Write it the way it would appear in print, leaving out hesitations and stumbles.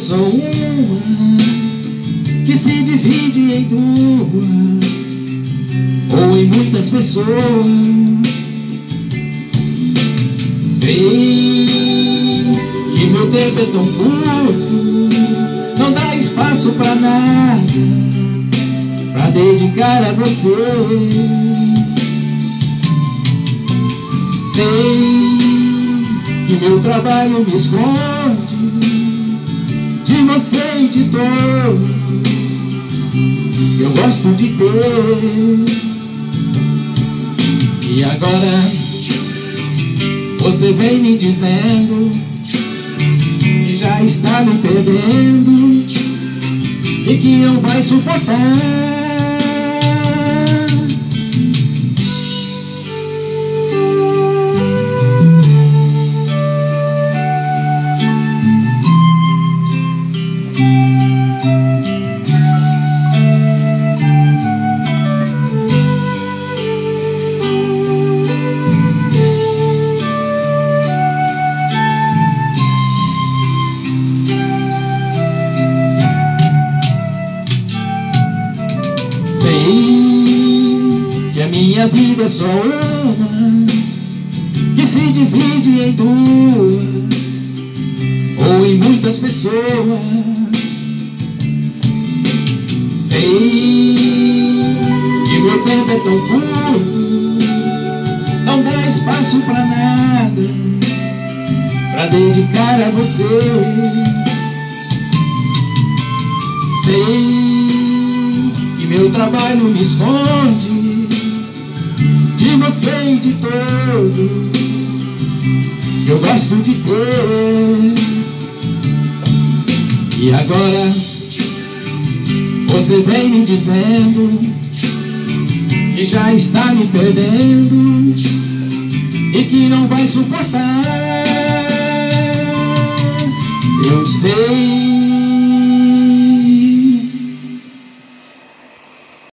sou uma que se divide em duas ou em muitas pessoas. Sei que meu tempo é tão curto, não dá espaço pra nada pra dedicar a você. Sei que meu trabalho me esconde de você e de todos que eu gosto de ter. E agora você vem me dizendo que já está me perdendo e que não vai suportar. Que a minha vida é só uma que se divide em duas ou em muitas pessoas. Sei que meu tempo é tão curto, não dá espaço pra nada pra dedicar a você. Sei que meu trabalho me esconde de você e de todos que eu gosto de ter. E agora você vem me dizendo que já está me perdendo e que não vai suportar. Eu sei